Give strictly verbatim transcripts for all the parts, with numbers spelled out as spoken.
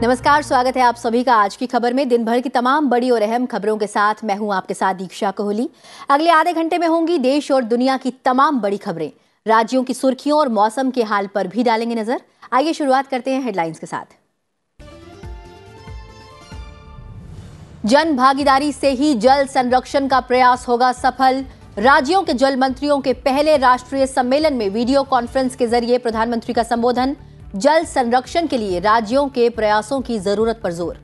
नमस्कार, स्वागत है आप सभी का आज की खबर में। दिन भर की तमाम बड़ी और अहम खबरों के साथ मैं हूं आपके साथ दीक्षा कोहली। अगले आधे घंटे में होंगी देश और दुनिया की तमाम बड़ी खबरें। राज्यों की सुर्खियों और मौसम के हाल पर भी डालेंगे नजर। आइए शुरुआत करते हैं हेडलाइंस के साथ। जन भागीदारी से ही जल संरक्षण का प्रयास होगा सफल। राज्यों के जल मंत्रियों के पहले राष्ट्रीय सम्मेलन में वीडियो कॉन्फ्रेंस के जरिए प्रधानमंत्री का संबोधन। जल संरक्षण के लिए राज्यों के प्रयासों की जरूरत पर जोर।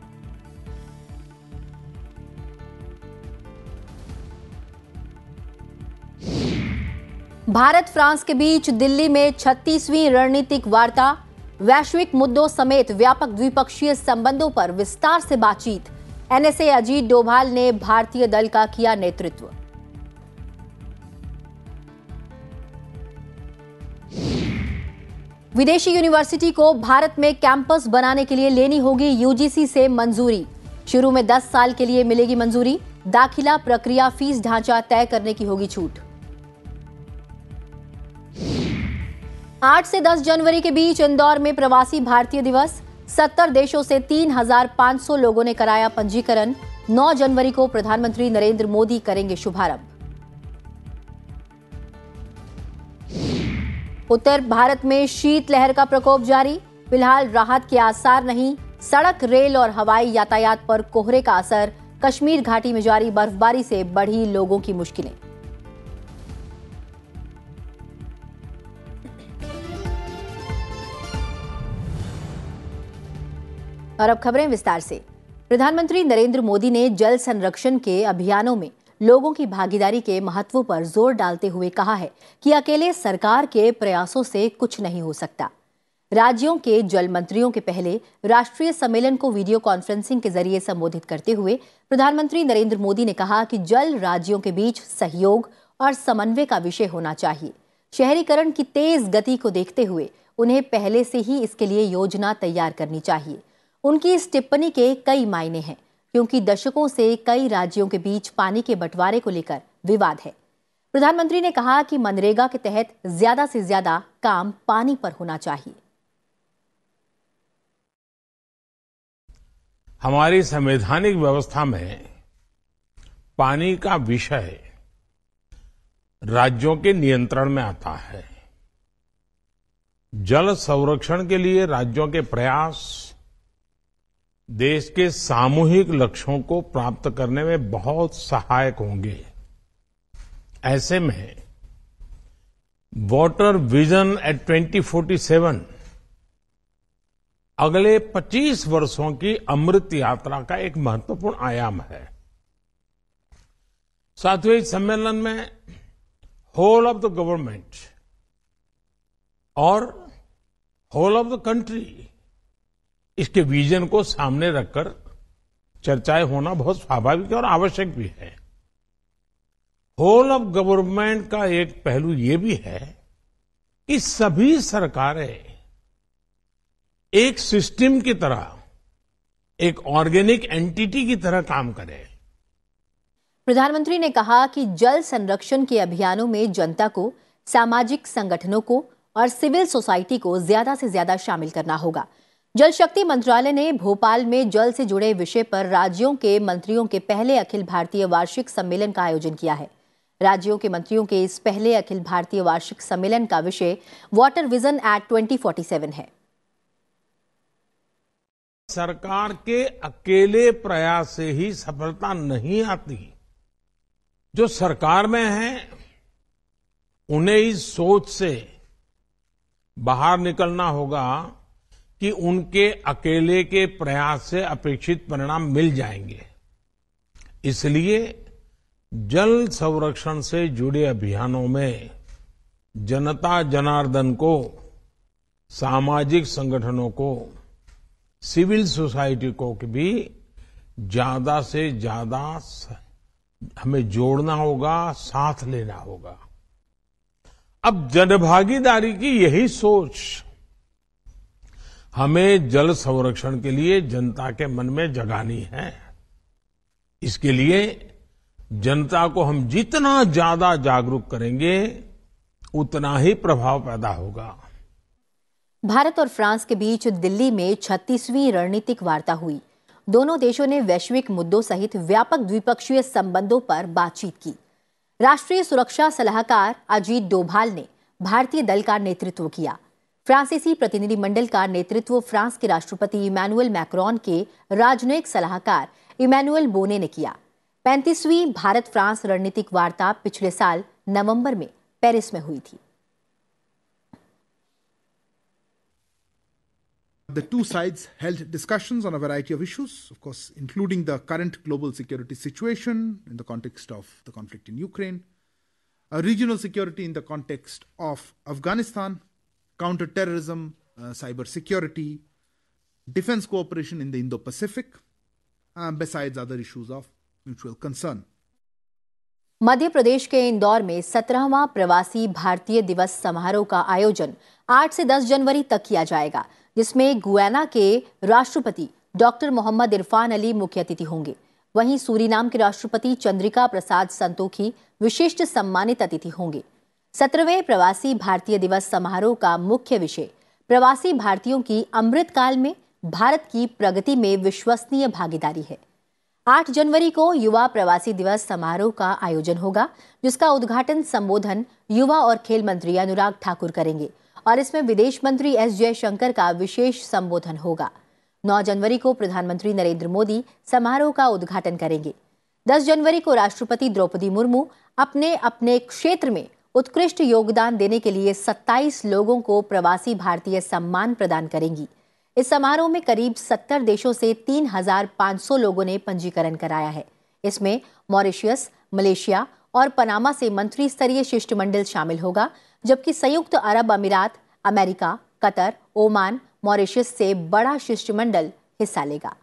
भारत फ्रांस के बीच दिल्ली में छत्तीसवीं रणनीतिक वार्ता। वैश्विक मुद्दों समेत व्यापक द्विपक्षीय संबंधों पर विस्तार से बातचीत। एनएसए अजीत डोभाल ने भारतीय दल का किया नेतृत्व। विदेशी यूनिवर्सिटी को भारत में कैंपस बनाने के लिए लेनी होगी यूजीसी से मंजूरी। शुरू में दस साल के लिए मिलेगी मंजूरी। दाखिला प्रक्रिया फीस ढांचा तय करने की होगी छूट। आठ से दस जनवरी के बीच इंदौर में प्रवासी भारतीय दिवस। सत्तर देशों से तीन हजार पांच सौ लोगों ने कराया पंजीकरण। नौ जनवरी को प्रधानमंत्री नरेंद्र मोदी करेंगे शुभारंभ। उत्तर भारत में शीतलहर का प्रकोप जारी। फिलहाल राहत के आसार नहीं। सड़क, रेल और हवाई यातायात पर कोहरे का असर। कश्मीर घाटी में जारी बर्फबारी से बढ़ी लोगों की मुश्किलें। और अब खबरें विस्तार से। प्रधानमंत्री नरेंद्र मोदी ने जल संरक्षण के अभियानों में लोगों की भागीदारी के महत्व पर जोर डालते हुए कहा है कि अकेले सरकार के प्रयासों से कुछ नहीं हो सकता। राज्यों के जल मंत्रियों के पहले राष्ट्रीय सम्मेलन को वीडियो कॉन्फ्रेंसिंग के जरिए संबोधित करते हुए प्रधानमंत्री नरेंद्र मोदी ने कहा कि जल राज्यों के बीच सहयोग और समन्वय का विषय होना चाहिए। शहरीकरण की तेज गति को देखते हुए उन्हें पहले से ही इसके लिए योजना तैयार करनी चाहिए। उनकी इस टिप्पणी के कई मायने हैं, क्योंकि दशकों से कई राज्यों के बीच पानी के बंटवारे को लेकर विवाद है। प्रधानमंत्री ने कहा कि मनरेगा के तहत ज्यादा से ज्यादा काम पानी पर होना चाहिए। हमारी संवैधानिक व्यवस्था में पानी का विषय राज्यों के नियंत्रण में आता है। जल संरक्षण के लिए राज्यों के प्रयास देश के सामूहिक लक्ष्यों को प्राप्त करने में बहुत सहायक होंगे। ऐसे में water vision at twenty forty seven अगले पच्चीस वर्षों की अमृत यात्रा का एक महत्वपूर्ण आयाम है। साथियों, इस सम्मेलन में होल ऑफ द गवर्नमेंट और होल ऑफ द कंट्री, इसके विजन को सामने रखकर चर्चाएं होना बहुत स्वाभाविक और आवश्यक भी है। होल ऑफ गवर्नमेंट का एक पहलू ये भी है कि सभी सरकारें एक सिस्टम की तरह, एक ऑर्गेनिक एंटिटी की तरह काम करें। प्रधानमंत्री ने कहा कि जल संरक्षण के अभियानों में जनता को, सामाजिक संगठनों को और सिविल सोसाइटी को ज्यादा से ज्यादा शामिल करना होगा। जल शक्ति मंत्रालय ने भोपाल में जल से जुड़े विषय पर राज्यों के मंत्रियों के पहले अखिल भारतीय वार्षिक सम्मेलन का आयोजन किया है। राज्यों के मंत्रियों के इस पहले अखिल भारतीय वार्षिक सम्मेलन का विषय water vision at twenty forty seven है। सरकार के अकेले प्रयास से ही सफलता नहीं आती। जो सरकार में है उन्हें इस सोच से बाहर निकलना होगा कि उनके अकेले के प्रयास से अपेक्षित परिणाम मिल जाएंगे। इसलिए जल संरक्षण से जुड़े अभियानों में जनता जनार्दन को, सामाजिक संगठनों को, सिविल सोसाइटी को भी ज्यादा से ज्यादा हमें जोड़ना होगा, साथ लेना होगा। अब जनभागीदारी की यही सोच हमें जल संरक्षण के लिए जनता के मन में जगानी है। इसके लिए जनता को हम जितना ज्यादा जागरूक करेंगे उतना ही प्रभाव पैदा होगा। भारत और फ्रांस के बीच दिल्ली में छत्तीसवीं रणनीतिक वार्ता हुई। दोनों देशों ने वैश्विक मुद्दों सहित व्यापक द्विपक्षीय संबंधों पर बातचीत की। राष्ट्रीय सुरक्षा सलाहकार अजीत डोभाल ने भारतीय दल का नेतृत्व किया। फ्रांसीसी प्रतिनिधिमंडल का नेतृत्व फ्रांस के राष्ट्रपति इमैनुअल मैक्रोन के राजनयिक सलाहकार इमैनुअल बोने ने किया। पैंतीसवीं भारत फ्रांस रणनीतिक वार्ता पिछले साल नवंबर में पेरिस में हुई थी। The two sides held discussions on a variety of issues, of course, including the current global security situation in the context of the conflict in Ukraine, uh, regional security in the context of Afghanistan, counter-terrorism, uh, cyber security, defense cooperation in the Indo-Pacific, uh, besides other issues of mutual concern. Madhya Pradesh के इंदौर में सत्रहवां प्रवासी भारतीय दिवस समारोह का आयोजन आठ से दस जनवरी तक किया जाएगा, जिसमें गुयाना के राष्ट्रपति डॉक्टर मोहम्मद इरफान अली मुख्य अतिथि होंगे। वहीं सूरीनाम के राष्ट्रपति चंद्रिका प्रसाद संतोखी विशिष्ट सम्मानित अतिथि होंगे। सत्रहवें प्रवासी भारतीय दिवस समारोह का मुख्य विषय प्रवासी भारतीयों की अमृतकाल में भारत की प्रगति में विश्वसनीय भागीदारी है। आठ जनवरी को युवा प्रवासी दिवस समारोह का आयोजन होगा, जिसका उद्घाटन संबोधन युवा और खेल मंत्री अनुराग ठाकुर करेंगे और इसमें विदेश मंत्री एस जयशंकर का विशेष संबोधन होगा। नौ जनवरी को प्रधानमंत्री नरेंद्र मोदी समारोह का उद्घाटन करेंगे। दस जनवरी को राष्ट्रपति द्रौपदी मुर्मू अपने अपने क्षेत्र में उत्कृष्ट योगदान देने के लिए सत्ताईस लोगों को प्रवासी भारतीय सम्मान प्रदान करेंगी। इस समारोह में करीब सत्तर देशों से तीन हजार पाँच सौ लोगों ने पंजीकरण कराया है। इसमें मॉरिशस, मलेशिया और पनामा से मंत्री स्तरीय शिष्टमंडल शामिल होगा, जबकि संयुक्त अरब अमीरात, अमेरिका, कतर, ओमान, मॉरिशस से बड़ा शिष्टमंडल हिस्सा लेगा।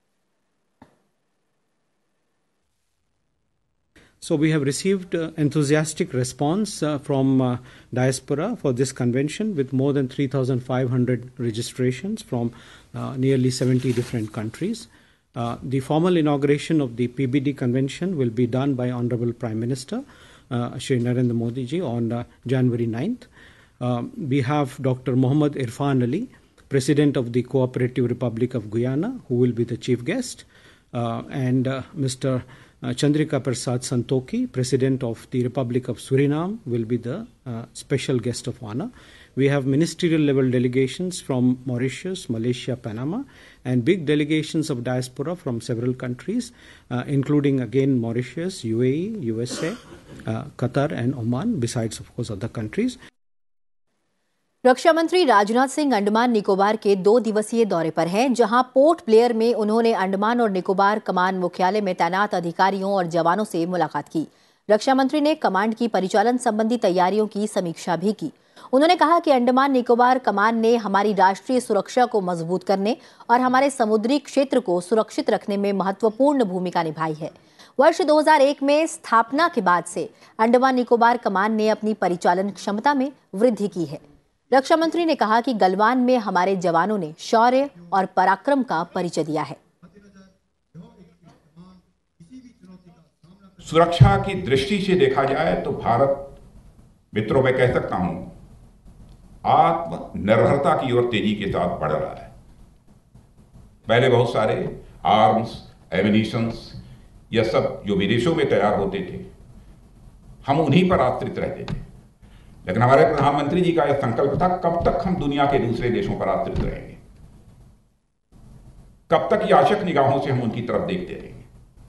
So we have received uh, enthusiastic response uh, from uh, diaspora for this convention, with more than three thousand five hundred registrations from uh, nearly seventy different countries. Uh, the formal inauguration of the P B D convention will be done by Honorable Prime Minister uh, Shri Narendra Modi ji on uh, January ninth. Uh, we have Doctor Mohammad Irfan Ali, President of the Cooperative Republic of Guyana, who will be the chief guest, uh, and uh, Mister Uh, Chandrika Prasad Santokhi, President of the Republic of Suriname, will be the uh, special guest of honor. We have ministerial level delegations from Mauritius, Malaysia, Panama, and big delegations of diaspora from several countries, uh, including again Mauritius, U A E, U S A, uh, Qatar and Oman, besides of course other countries. रक्षा मंत्री राजनाथ सिंह अंडमान निकोबार के दो दिवसीय दौरे पर हैं, जहां port Blair में उन्होंने अंडमान और निकोबार कमान मुख्यालय में तैनात अधिकारियों और जवानों से मुलाकात की। रक्षा मंत्री ने कमांड की परिचालन संबंधी तैयारियों की समीक्षा भी की। उन्होंने कहा कि अंडमान निकोबार कमान ने हमारी राष्ट्रीय सुरक्षा को मजबूत करने और हमारे समुद्री क्षेत्र को सुरक्षित रखने में महत्वपूर्ण भूमिका निभाई है। वर्ष दो हज़ार एक में स्थापना के बाद से अंडमान निकोबार कमान ने अपनी परिचालन क्षमता में वृद्धि की है। रक्षा मंत्री ने कहा कि गलवान में हमारे जवानों ने शौर्य और पराक्रम का परिचय दिया है। सुरक्षा की दृष्टि से देखा जाए तो भारत, मित्रों मैं कह सकता हूं, आत्मनिर्भरता की ओर तेजी के साथ बढ़ रहा है। पहले बहुत सारे आर्म्स, एमिनिशंस, यह सब जो विदेशों में तैयार होते थे, हम उन्हीं पर आश्रित रहते थे। लेकिन हमारे प्रधानमंत्री जी का यह संकल्प था, कब तक हम दुनिया के दूसरे देशों पर आश्रित रहेंगे, कब तक याचक निगाहों से हम उनकी तरफ देखते रहेंगे।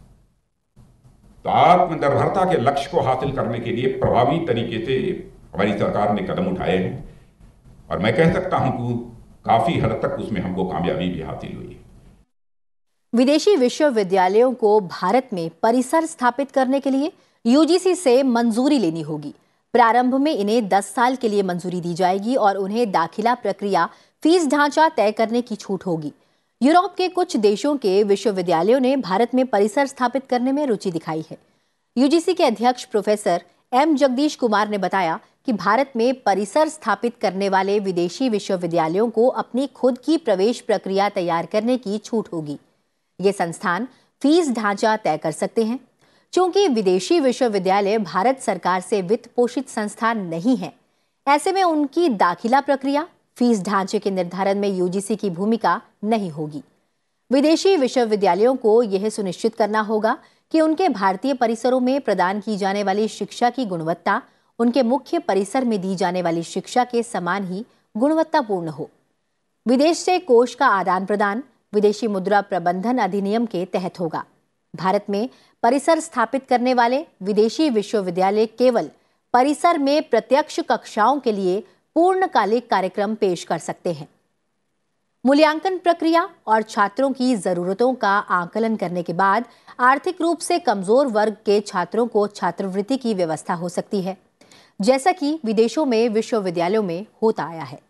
तो आत्मनिर्भरता के लक्ष्य को हासिल करने के लिए प्रभावी तरीके से हमारी सरकार ने कदम उठाए हैं और मैं कह सकता हूं कि काफी हद तक उसमें हमको कामयाबी भी हासिल हुई है। विदेशी विश्वविद्यालयों को भारत में परिसर स्थापित करने के लिए यूजीसी से मंजूरी लेनी होगी। प्रारंभ में इन्हें दस साल के लिए मंजूरी दी जाएगी और उन्हें दाखिला प्रक्रिया, फीस ढांचा तय करने की छूट होगी। यूरोप के कुछ देशों के विश्वविद्यालयों ने भारत में परिसर स्थापित करने में रुचि दिखाई है। यूजीसी के अध्यक्ष प्रोफेसर एम जगदीश कुमार ने बताया कि भारत में परिसर स्थापित करने वाले विदेशी विश्वविद्यालयों को अपनी खुद की प्रवेश प्रक्रिया तैयार करने की छूट होगी। ये संस्थान फीस ढांचा तय कर सकते हैं। चूंकि विदेशी विश्वविद्यालय भारत सरकार से वित्त पोषित संस्थान नहीं है, ऐसे में उनकी दाखिला प्रक्रिया, फीस ढांचे के निर्धारण में यूजीसी की भूमिका नहीं होगी। विदेशी विश्वविद्यालयों को यह सुनिश्चित करना होगा कि उनके भारतीय परिसरों में प्रदान की जाने वाली शिक्षा की गुणवत्ता उनके मुख्य परिसर में दी जाने वाली शिक्षा के समान ही गुणवत्तापूर्ण हो। विदेश से कोष का आदान प्रदान विदेशी मुद्रा प्रबंधन अधिनियम के तहत होगा। भारत में परिसर स्थापित करने वाले विदेशी विश्वविद्यालय केवल परिसर में प्रत्यक्ष कक्षाओं के लिए पूर्णकालिक कार्यक्रम पेश कर सकते हैं। मूल्यांकन प्रक्रिया और छात्रों की जरूरतों का आकलन करने के बाद आर्थिक रूप से कमजोर वर्ग के छात्रों को छात्रवृत्ति की व्यवस्था हो सकती है, जैसा कि विदेशों में विश्वविद्यालयों में होता आया है।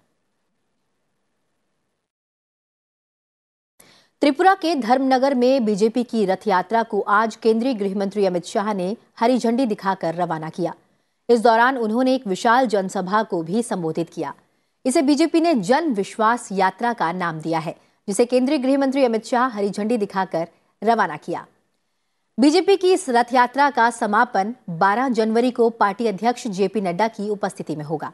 त्रिपुरा के धर्मनगर में बीजेपी की रथ यात्रा को आज केंद्रीय गृह मंत्री अमित शाह ने हरी झंडी दिखाकर रवाना किया। इस दौरान उन्होंने एक विशाल जनसभा को भी संबोधित किया। इसे बीजेपी ने जन विश्वास यात्रा का नाम दिया है, जिसे केंद्रीय गृह मंत्री अमित शाह हरी झंडी दिखाकर रवाना किया। बीजेपी की इस रथ यात्रा का समापन बारह जनवरी को पार्टी अध्यक्ष जेपी नड्डा की उपस्थिति में होगा।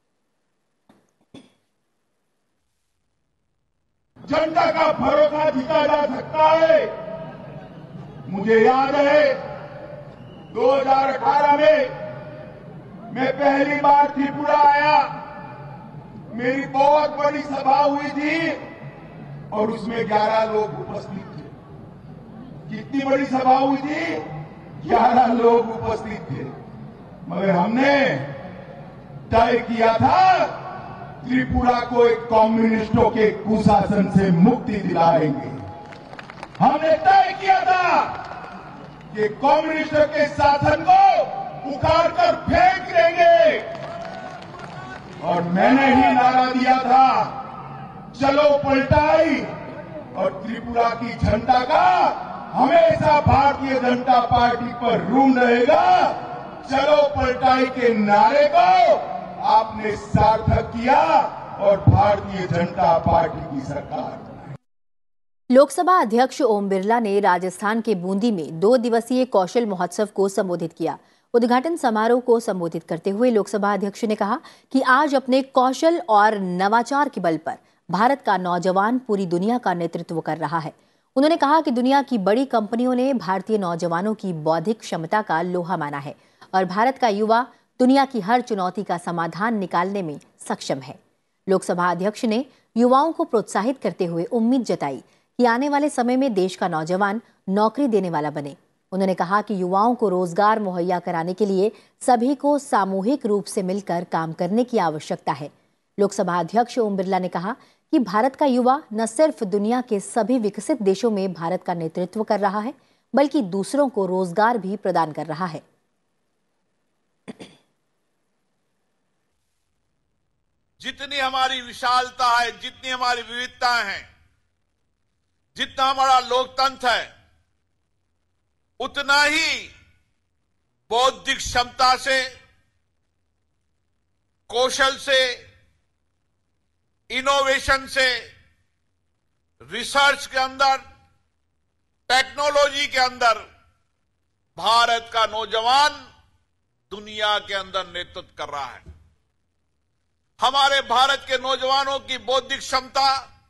जनता का भरोसा जीता जा सकता है। मुझे याद है दो हज़ार अठारह में मैं पहली बार त्रिपुरा आया, मेरी बहुत बड़ी सभा हुई थी और उसमें ग्यारह लोग उपस्थित थे। कितनी बड़ी सभा हुई थी? ग्यारह लोग उपस्थित थे। मगर हमने तय किया था त्रिपुरा को एक कम्युनिस्टों के कुशासन से मुक्ति दिलाएंगे। हमने तय किया था कि कम्युनिस्टों के शासन को उखाड़ कर फेंक देंगे और मैंने ही नारा दिया था, चलो पलटाई। और त्रिपुरा की जनता का हमेशा भारतीय जनता पार्टी पर ऋण रहेगा। चलो पलटाई के नारे को आपने सार्थक किया और भारतीय जनता पार्टी की सरकार। लोकसभा अध्यक्ष ओम बिरला ने राजस्थान के बूंदी में दो दिवसीय कौशल महोत्सव को संबोधित किया। उद्घाटन समारोह को संबोधित करते हुए लोकसभा अध्यक्ष ने कहा कि आज अपने कौशल और नवाचार के बल पर भारत का नौजवान पूरी दुनिया का नेतृत्व कर रहा है। उन्होंने कहा कि दुनिया की बड़ी कंपनियों ने भारतीय नौजवानों की बौद्धिक क्षमता का लोहा माना है और भारत का युवा दुनिया की हर चुनौती का समाधान निकालने में सक्षम है। लोकसभा अध्यक्ष ने युवाओं को प्रोत्साहित करते हुए उम्मीद जताई कि आने वाले समय में देश का नौजवान नौकरी देने वाला बने। उन्होंने कहा कि युवाओं को रोजगार मुहैया कराने के लिए सभी को सामूहिक रूप से मिलकर काम करने की आवश्यकता है। लोकसभा अध्यक्ष ओम बिरला ने कहा कि भारत का युवा न सिर्फ दुनिया के सभी विकसित देशों में भारत का नेतृत्व कर रहा है, बल्कि दूसरों को रोजगार भी प्रदान कर रहा है। जितनी हमारी विशालता है, जितनी हमारी विविधता है, जितना हमारा लोकतंत्र है, उतना ही बौद्धिक क्षमता से, कौशल से, इनोवेशन से, रिसर्च के अंदर, टेक्नोलॉजी के अंदर भारत का नौजवान दुनिया के अंदर नेतृत्व कर रहा है। हमारे भारत के नौजवानों की बौद्धिक क्षमता,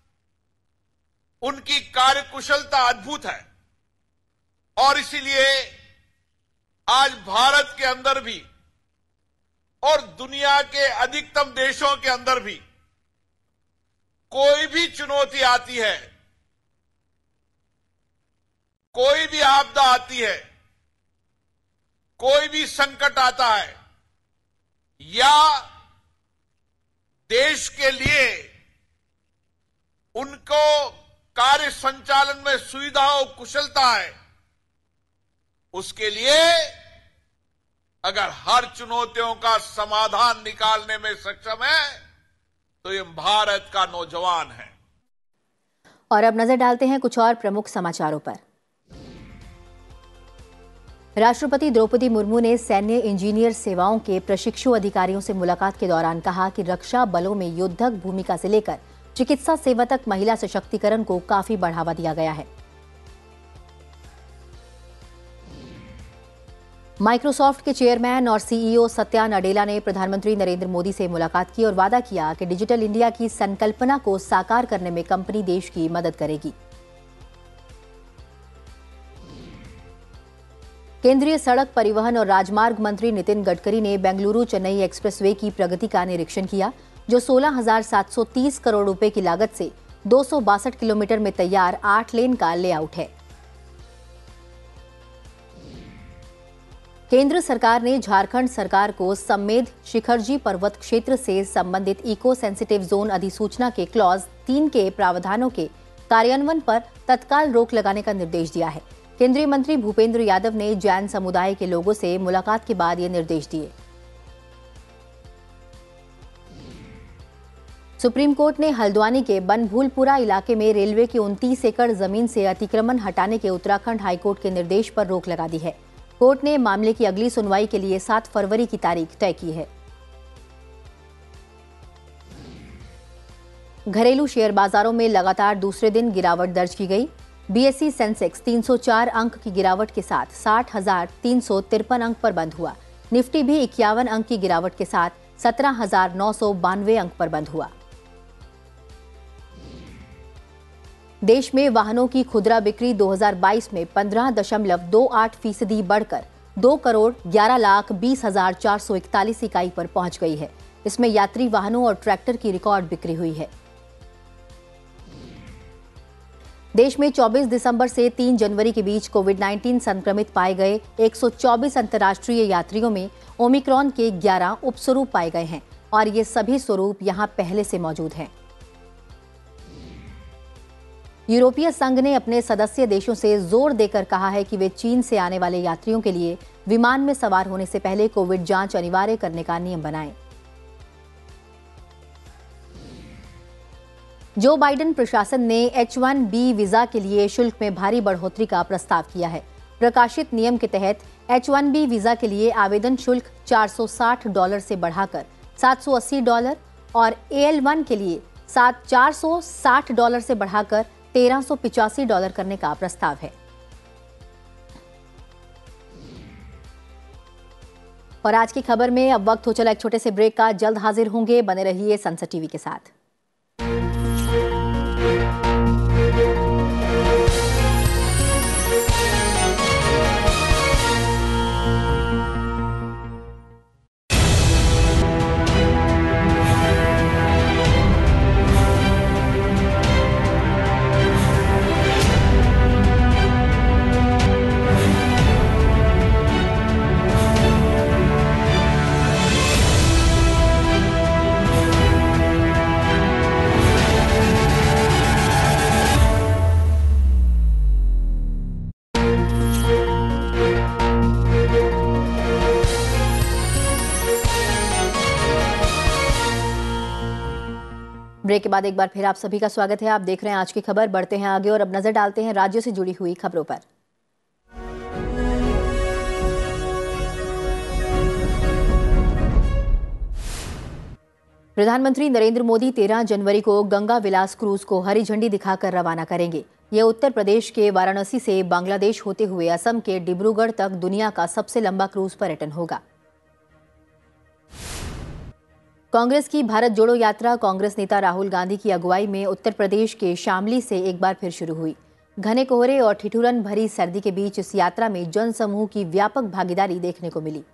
उनकी कार्यकुशलता अद्भुत है और इसीलिए आज भारत के अंदर भी और दुनिया के अधिकतम देशों के अंदर भी कोई भी चुनौती आती है, कोई भी आपदा आती है, कोई भी संकट आता है या देश के लिए उनको कार्य संचालन में सुविधा और कुशलता है, उसके लिए अगर हर चुनौतियों का समाधान निकालने में सक्षम है तो ये भारत का नौजवान है। और अब नजर डालते हैं कुछ और प्रमुख समाचारों पर। राष्ट्रपति द्रौपदी मुर्मू ने सैन्य इंजीनियर सेवाओं के प्रशिक्षु अधिकारियों से मुलाकात के दौरान कहा कि रक्षा बलों में युद्धक भूमिका से लेकर चिकित्सा सेवा तक महिला सशक्तिकरण को काफी बढ़ावा दिया गया है। माइक्रोसॉफ्ट के चेयरमैन और सीईओ सत्या नडेला ने प्रधानमंत्री नरेंद्र मोदी से मुलाकात की और वादा किया कि डिजिटल इंडिया की संकल्पना को साकार करने में कंपनी देश की मदद करेगी। केंद्रीय सड़क परिवहन और राजमार्ग मंत्री नितिन गडकरी ने बेंगलुरु चेन्नई एक्सप्रेसवे की प्रगति का निरीक्षण किया, जो सोलह हजार सात सौ तीस करोड़ रुपए की लागत से दो सौ बासठ किलोमीटर में तैयार आठ लेन का लेआउट है। केंद्र सरकार ने झारखंड सरकार को सम्मेद शिखरजी पर्वत क्षेत्र से संबंधित इको सेंसिटिव जोन अधिसूचना के क्लॉज तीन के प्रावधानों के कार्यान्वयन पर तत्काल रोक लगाने का निर्देश दिया है। केंद्रीय मंत्री भूपेंद्र यादव ने जैन समुदाय के लोगों से मुलाकात के बाद ये निर्देश दिए। सुप्रीम कोर्ट ने हल्द्वानी के बनभूलपुरा इलाके में रेलवे की उनतीस एकड़ जमीन से अतिक्रमण हटाने के उत्तराखंड हाईकोर्ट के निर्देश पर रोक लगा दी है। कोर्ट ने मामले की अगली सुनवाई के लिए सात फरवरी की तारीख तय की है। घरेलू शेयर बाजारों में लगातार दूसरे दिन गिरावट दर्ज की गई। बीएसई सेंसेक्स तीन सौ चार अंक की गिरावट के साथ साठ हजार तीन सौ तिरपन अंक पर बंद हुआ। निफ्टी भी इक्यावन अंक की गिरावट के साथ सत्रह हजार नौ सौ बानवे अंक पर बंद हुआ। देश में वाहनों की खुदरा बिक्री दो हज़ार बाईस में पंद्रह दशमलव दो आठ फीसदी बढ़कर दो करोड़ ग्यारह लाख बीस हजार चार सौ इकतालीस इकाई पर पहुंच गई है। इसमें यात्री वाहनों और ट्रैक्टर की रिकॉर्ड बिक्री हुई है। देश में चौबीस दिसंबर से तीन जनवरी के बीच कोविड उन्नीस संक्रमित पाए गए एक सौ चौबीस अंतर्राष्ट्रीय यात्रियों में ओमिक्रॉन के ग्यारह उपस्वरूप पाए गए हैं और ये सभी स्वरूप यहां पहले से मौजूद हैं। यूरोपीय संघ ने अपने सदस्य देशों से जोर देकर कहा है कि वे चीन से आने वाले यात्रियों के लिए विमान में सवार होने से पहले कोविड जांच अनिवार्य करने का नियम बनाएं। जो बाइडेन प्रशासन ने एच वन बी वीजा के लिए शुल्क में भारी बढ़ोतरी का प्रस्ताव किया है। प्रकाशित नियम के तहत एच वन बी वीजा के लिए आवेदन शुल्क चार सौ साठ डॉलर से बढ़ाकर सात सौ अस्सी डॉलर और ए एल वन के लिए सात चार सौ साठ डॉलर से बढ़ाकर तेरह सौ पिचासी डॉलर करने का प्रस्ताव है। और आज की खबर में अब वक्त हो चला एक छोटे से ब्रेक का। जल्द हाजिर होंगे, बने रहिए संसद टीवी के साथ। ब्रेक के बाद एक बार फिर आप सभी का स्वागत है। आप देख रहे हैं आज की खबर। बढ़ते हैं आगे और अब नजर डालते हैं राज्यों से जुड़ी हुई खबरों पर। प्रधानमंत्री नरेंद्र मोदी तेरह जनवरी को गंगा विलास क्रूज को हरी झंडी दिखाकर रवाना करेंगे। यह उत्तर प्रदेश के वाराणसी से बांग्लादेश होते हुए असम के डिब्रूगढ़ तक दुनिया का सबसे लंबा क्रूज पर्यटन होगा। कांग्रेस की भारत जोड़ो यात्रा कांग्रेस नेता राहुल गांधी की अगुवाई में उत्तर प्रदेश के शामली से एक बार फिर शुरू हुई। घने कोहरे और ठिठुरन भरी सर्दी के बीच इस यात्रा में जनसमूह की व्यापक भागीदारी देखने को मिली।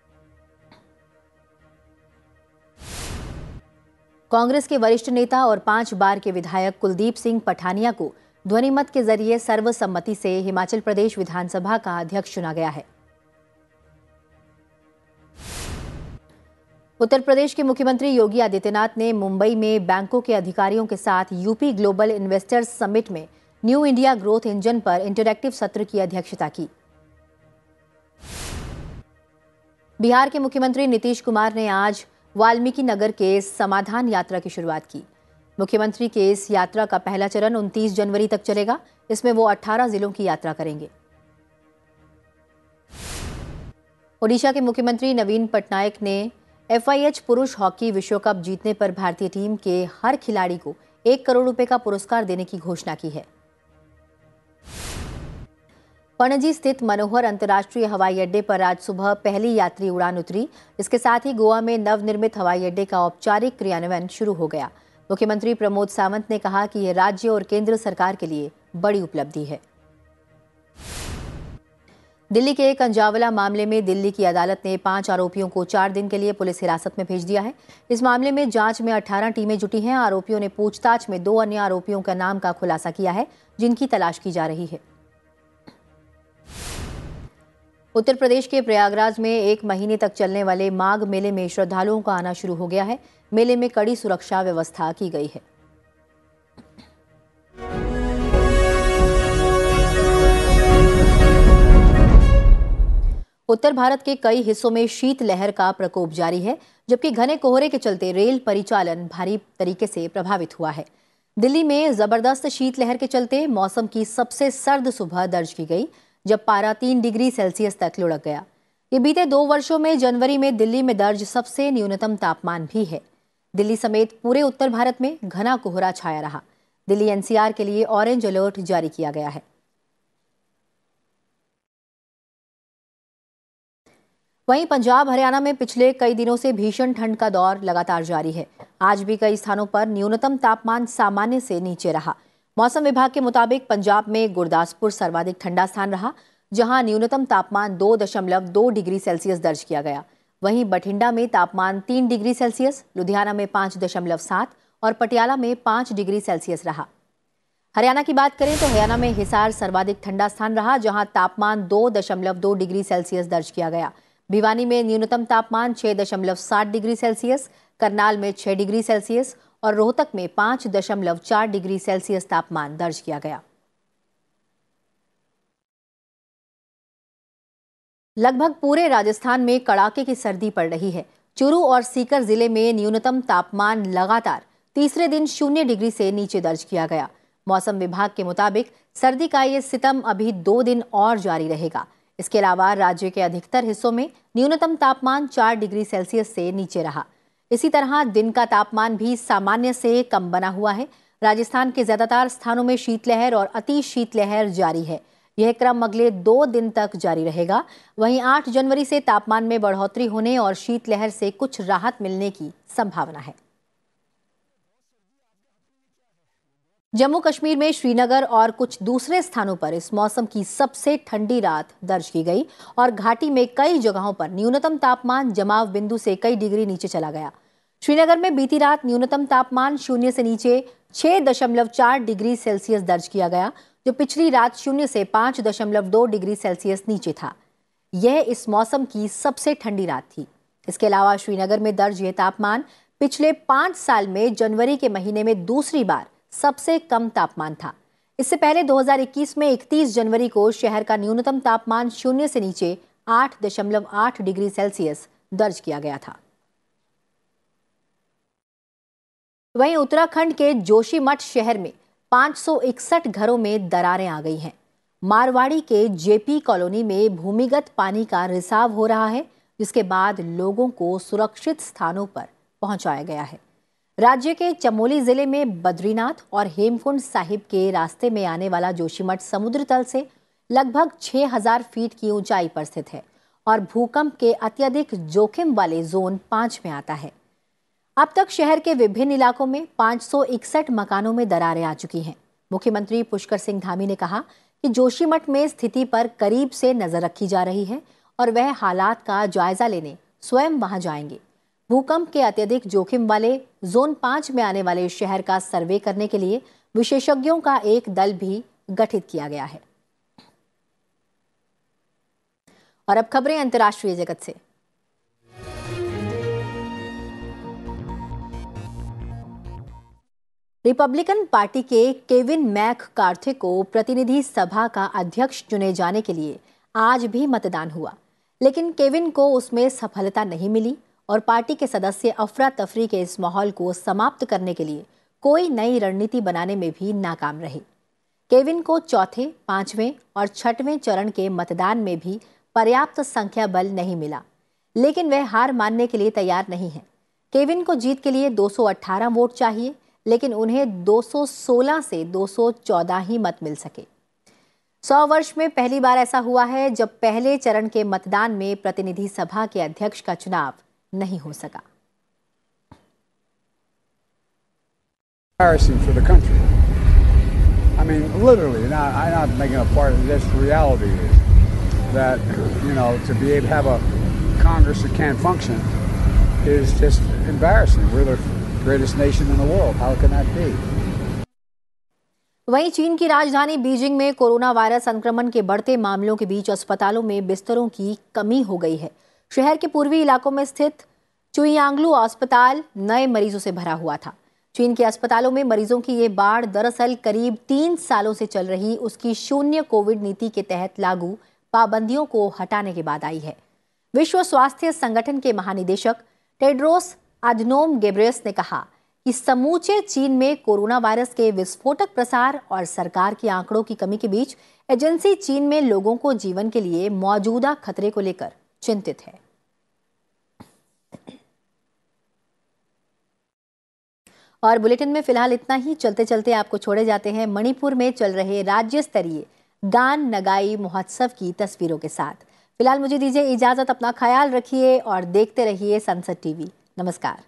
कांग्रेस के वरिष्ठ नेता और पांच बार के विधायक कुलदीप सिंह पठानिया को ध्वनिमत के जरिए सर्वसम्मति से हिमाचल प्रदेश विधानसभा का अध्यक्ष चुना गया है। उत्तर प्रदेश के मुख्यमंत्री योगी आदित्यनाथ ने मुंबई में बैंकों के अधिकारियों के साथ यूपी ग्लोबल इन्वेस्टर्स समिट में न्यू इंडिया ग्रोथ इंजन पर इंटरैक्टिव सत्र की अध्यक्षता की। बिहार के मुख्यमंत्री नीतीश कुमार ने आज वाल्मीकि नगर के समाधान यात्रा की शुरुआत की। मुख्यमंत्री के इस यात्रा का पहला चरण उनतीस जनवरी तक चलेगा। इसमें वो अठारह जिलों की यात्रा करेंगे। ओडिशा के मुख्यमंत्री नवीन पटनायक ने एफ आई एच पुरुष हॉकी विश्व कप जीतने पर भारतीय टीम के हर खिलाड़ी को एक करोड़ रुपए का पुरस्कार देने की घोषणा की है। पणजी स्थित मनोहर अंतर्राष्ट्रीय हवाई अड्डे पर आज सुबह पहली यात्री उड़ान उतरी। इसके साथ ही गोवा में नवनिर्मित हवाई अड्डे का औपचारिक क्रियान्वयन शुरू हो गया। मुख्यमंत्री प्रमोद सावंत ने कहा कि यह राज्य और केंद्र सरकार के लिए बड़ी उपलब्धि है। दिल्ली के कंजावला मामले में दिल्ली की अदालत ने पांच आरोपियों को चार दिन के लिए पुलिस हिरासत में भेज दिया है। इस मामले में जांच में अठारह टीमें जुटी हैं। आरोपियों ने पूछताछ में दो अन्य आरोपियों का नाम का खुलासा किया है, जिनकी तलाश की जा रही है। उत्तर प्रदेश के प्रयागराज में एक महीने तक चलने वाले माघ मेले में श्रद्धालुओं का आना शुरू हो गया है। मेले में कड़ी सुरक्षा व्यवस्था की गई है। उत्तर भारत के कई हिस्सों में शीतलहर का प्रकोप जारी है, जबकि घने कोहरे के चलते रेल परिचालन भारी तरीके से प्रभावित हुआ है। दिल्ली में जबरदस्त शीतलहर के चलते मौसम की सबसे सर्द सुबह दर्ज की गई, जब पारा तीन डिग्री सेल्सियस तक लुढ़क गया। ये बीते दो वर्षों में जनवरी में दिल्ली में दर्ज सबसे न्यूनतम तापमान भी है। दिल्ली समेत पूरे उत्तर भारत में घना कोहरा छाया रहा। दिल्ली एनसीआर के लिए ऑरेंज अलर्ट जारी किया गया है। वहीं पंजाब हरियाणा में पिछले कई दिनों से भीषण ठंड का दौर लगातार जारी है। आज भी कई स्थानों पर न्यूनतम तापमान सामान्य से नीचे रहा। मौसम विभाग के मुताबिक पंजाब में गुरदासपुर सर्वाधिक ठंडा स्थान रहा, जहां न्यूनतम तापमान दो दशमलव दो डिग्री सेल्सियस दर्ज किया गया। वहीं बठिंडा में तापमान तीन डिग्री सेल्सियस, लुधियाना में पांच दशमलव सात और पटियाला में पांच डिग्री सेल्सियस रहा। हरियाणा की बात करें तो हरियाणा में हिसार सर्वाधिक ठंडा स्थान रहा, जहां तापमान दो दशमलव दो डिग्री सेल्सियस दर्ज किया गया। भिवानी में न्यूनतम तापमान छह दशमलव सात डिग्री सेल्सियस, करनाल में छह डिग्री सेल्सियस और रोहतक में पांच दशमलव चार डिग्री सेल्सियस तापमान दर्ज किया गया। लगभग पूरे राजस्थान में कड़ाके की सर्दी पड़ रही है। चूरू और सीकर जिले में न्यूनतम तापमान लगातार तीसरे दिन शून्य डिग्री से नीचे दर्ज किया गया। मौसम विभाग के मुताबिक सर्दी का ये सितम अभी दो दिन और जारी रहेगा। इसके अलावा राज्य के अधिकतर हिस्सों में न्यूनतम तापमान चार डिग्री सेल्सियस से नीचे रहा। इसी तरह दिन का तापमान भी सामान्य से कम बना हुआ है। राजस्थान के ज्यादातर स्थानों में शीतलहर और अति शीतलहर जारी है। यह क्रम अगले दो दिन तक जारी रहेगा। वहीं आठ जनवरी से तापमान में बढ़ोतरी होने और शीतलहर से कुछ राहत मिलने की संभावना है। जम्मू कश्मीर में श्रीनगर और कुछ दूसरे स्थानों पर इस मौसम की सबसे ठंडी रात दर्ज की गई और घाटी में कई जगहों पर न्यूनतम तापमान जमाव बिंदु से कई डिग्री नीचे चला गया। श्रीनगर में बीती रात न्यूनतम तापमान शून्य से नीचे छह दशमलव चार डिग्री सेल्सियस दर्ज किया गया, जो पिछली रात शून्य से पांच दशमलव दो डिग्री सेल्सियस नीचे था। यह इस मौसम की सबसे ठंडी रात थी। इसके अलावा श्रीनगर में दर्ज यह तापमान पिछले पांच साल में जनवरी के महीने में दूसरी बार सबसे कम तापमान था। इससे पहले दो हज़ार इक्कीस में इकतीस जनवरी को शहर का न्यूनतम तापमान शून्य से नीचे आठ दशमलव आठ डिग्री सेल्सियस दर्ज किया गया था। वहीं उत्तराखंड के जोशीमठ शहर में पांच सौ इकसठ घरों में दरारें आ गई हैं। मारवाड़ी के जेपी कॉलोनी में भूमिगत पानी का रिसाव हो रहा है, जिसके बाद लोगों को सुरक्षित स्थानों पर पहुंचाया गया है। राज्य के चमोली जिले में बद्रीनाथ और हेमकुंड साहिब के रास्ते में आने वाला जोशीमठ समुद्र तल से लगभग छह हज़ार फीट की ऊंचाई पर स्थित है और भूकंप के अत्यधिक जोखिम वाले जोन पांच में आता है। अब तक शहर के विभिन्न इलाकों में पांच सौ इकसठ मकानों में दरारें आ चुकी हैं। मुख्यमंत्री पुष्कर सिंह धामी ने कहा कि जोशीमठ में स्थिति पर करीब से नजर रखी जा रही है और वह हालात का जायजा लेने स्वयं वहां जाएंगे। भूकंप के अत्यधिक जोखिम वाले जोन पांच में आने वाले शहर का सर्वे करने के लिए विशेषज्ञों का एक दल भी गठित किया गया है। और अब खबरें अंतर्राष्ट्रीय जगत से। रिपब्लिकन पार्टी के केविन मैककार्थी को प्रतिनिधि सभा का अध्यक्ष चुने जाने के लिए आज भी मतदान हुआ, लेकिन केविन को उसमें सफलता नहीं मिली और पार्टी के सदस्य अफरा तफरी के इस माहौल को समाप्त करने के लिए कोई नई रणनीति बनाने में भी नाकाम रहे। केविन को चौथे, पांचवें और छठवें चरण के मतदान में भी पर्याप्त संख्या बल नहीं मिला, लेकिन वह हार मानने के लिए तैयार नहीं है। केविन को जीत के लिए दो सौ अठारह वोट चाहिए, लेकिन उन्हें दो सौ सोलह से दो सौ चौदह ही मत मिल सके। सौ वर्ष में पहली बार ऐसा हुआ है जब पहले चरण के मतदान में प्रतिनिधि सभा के अध्यक्ष का चुनाव नहीं हो सका। Embarrassing for the country. I mean, literally, not, I'm not making a part of this. Reality is that, you know, to be able to have a Congress that can't function is just embarrassing. We're the greatest nation in the world. How can that be? वहीं चीन की राजधानी Beijing में corona virus संक्रमण के बढ़ते मामलों के बीच अस्पतालों में बिस्तरों की कमी हो गई है। शहर के पूर्वी इलाकों में स्थित चुयांगलू अस्पताल नए मरीजों से भरा हुआ था। चीन के अस्पतालों में मरीजों की ये बाढ़ दरअसल करीब तीन सालों से चल रही उसकी शून्य कोविड नीति के तहत लागू पाबंदियों को हटाने के बाद आई है। विश्व स्वास्थ्य संगठन के महानिदेशक टेड्रोस अधनोम गेब्रेयस ने कहा कि समूचे चीन में कोरोना वायरस के विस्फोटक प्रसार और सरकार के आंकड़ों की कमी के बीच एजेंसी चीन में लोगों को जीवन के लिए मौजूदा खतरे को लेकर चिंतित है। और बुलेटिन में फिलहाल इतना ही। चलते चलते आपको छोड़े जाते हैं मणिपुर में चल रहे राज्य स्तरीय गान नगाई महोत्सव की तस्वीरों के साथ। फिलहाल मुझे दीजिए इजाजत। अपना ख्याल रखिए और देखते रहिए संसद टीवी। नमस्कार।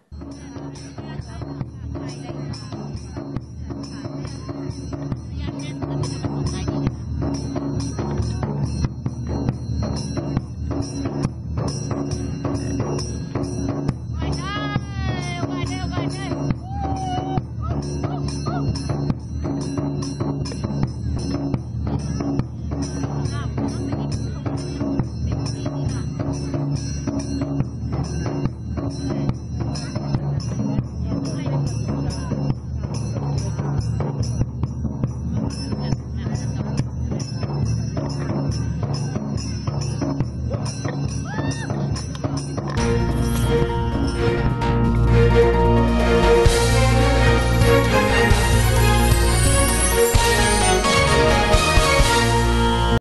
Thank you.